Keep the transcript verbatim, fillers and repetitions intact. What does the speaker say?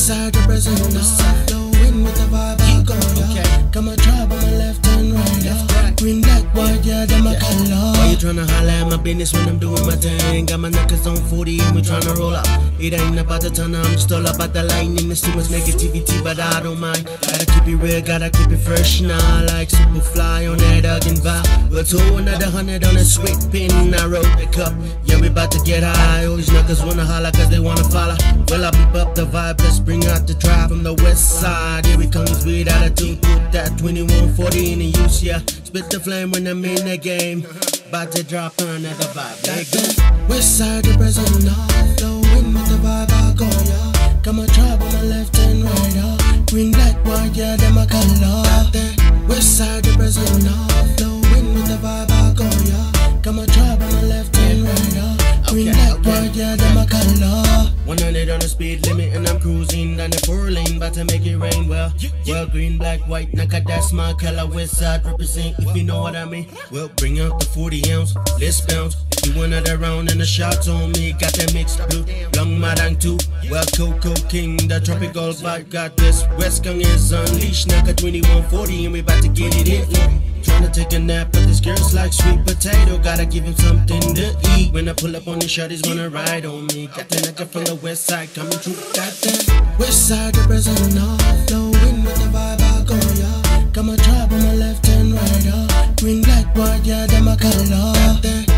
side representing the side. Flowing with the vibe I go, yeah. Got my tribe on my left and right, yeah. Green, black, white, yeah, them my color. Why you tryna holler at my business when I'm doing my thing? Got my knuckles on forty and we tryna roll up. It ain't about the tunnel, I'm just all about the lightning. There's too much negativity, but I don't mind. Gotta keep it real, gotta keep it fresh now. Like Superfly on that Huggin' vibe. We'll throw another hundred on a sweet pin. I wrote the cup, yeah, we about to get high. All these knuckles wanna holler cause they wanna follow. Well, I beep up the vibe, let's bring out the tribe from the west side. Here we come with attitude, put that twenty-one forty in the use, yeah. Spit the flame when I'm in the game. About to drop another vibe, like that. West side representing all. Flowing with the vibe I go, yeah. Got my tribe on my left and right, yeah. Green, black, white, yeah, them my color. West side representing all. Flowing with the vibe I go, yeah. Got my tribe on my left and right, yeah. Green, black, white, yeah, them my color. one hundred on the speed limit and I'm cruising down the four lane, about to make it rain. Well, well, green, black, white, naka, that's my color. West side represent, if you know what I mean. Well, bring out the forty ounce, let's bounce. Do another round and the shots on me. Got that mixed blue, long madang too. Well, Coco King, the tropical vibe. Got this West Gang is unleashed, naka twenty-one forty and we about to get it in. Tryna take a nap, but this girl's like sweet potato. Gotta give him something to eat. When I pull up on the shorties, wanna ride on me. Got the nigga from the west side coming through. Got that west side representing all. Flowing with the vibe I go, yeah. Got my tribe on my left and right, yeah. Green, black, white, yeah, them my color. Got that